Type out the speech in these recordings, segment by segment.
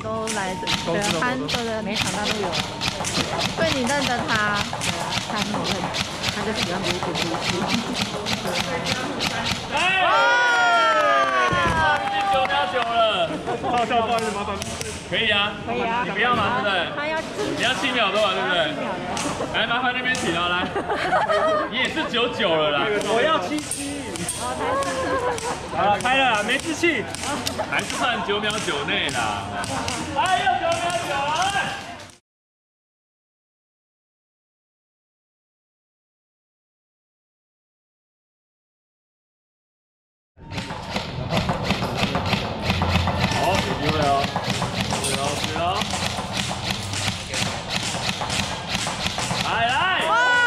都来这，对，对，每场他都有。所以你认得他？对啊，他很好认，他就喜欢如此如此。 9秒9了， 好笑，不好意思，麻烦。 可以啊，可以啊，你不要嘛，对不对？ 他要你要7秒多嘛，对不对？来，麻烦那边请啊，来，你也是99了啦， 我要77。好了，开了，没志气， 还是算9秒9内啦。哎呦，9秒9了。好，有机会哦，对哦。来，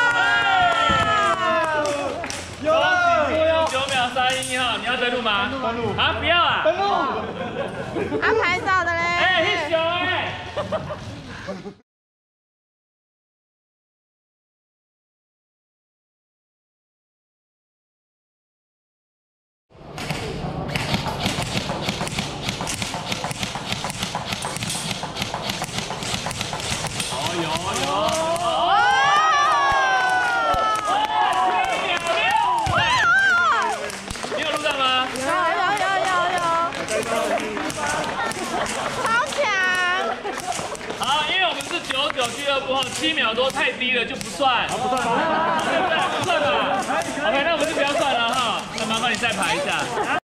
有9秒31哈，你要登录吗？登录啊，不要啊，登录。 啊，拍照的嘞。 哎，很小哎。99俱乐部后7秒多太低了就不算，不算，对不对？不算吧。OK， 那我们就不要算了哈。那麻烦你再排一下。